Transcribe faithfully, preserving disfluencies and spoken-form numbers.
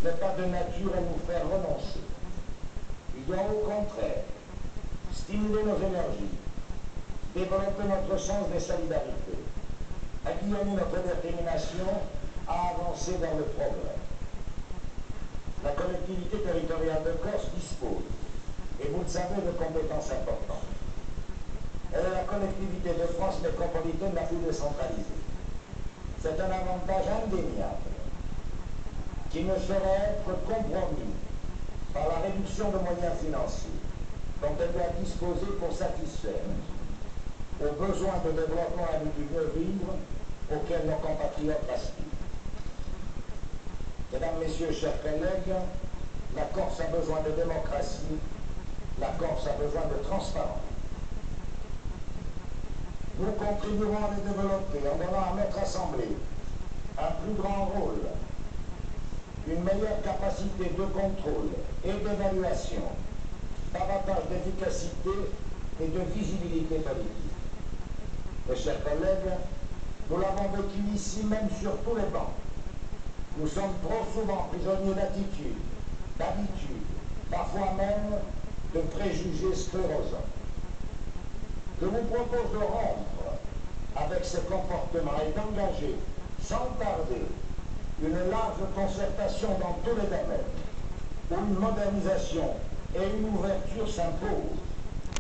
n'est pas de nature à nous faire renoncer. Il doit au contraire stimuler nos énergies, développer notre sens des solidarités, aiguillonner notre détermination à avancer dans le progrès. La collectivité territoriale de Corse dispose, et vous le savez, de compétences importantes. Elle est la collectivité de France métropolitaine la plus décentralisée. C'est un avantage indéniable qui ne saurait être compromis par la réduction de moyens financiers dont elle doit disposer pour satisfaire aux besoins de développement et du mieux vivre auxquels nos compatriotes aspirent. Mesdames, Messieurs, chers collègues, la Corse a besoin de démocratie, la Corse a besoin de transparence. Nous contribuerons à les développer en donnant à notre Assemblée un plus grand rôle, une meilleure capacité de contrôle et d'évaluation, davantage d'efficacité et de visibilité politique. Mes chers collègues, nous l'avons vécu ici même sur tous les bancs. Nous sommes trop souvent prisonniers d'attitudes, d'habitudes, parfois même de préjugés sclérosants. Je vous propose de rompre avec ces comportements et d'engager sans tarder une large concertation dans tous les domaines où une modernisation et une ouverture s'imposent.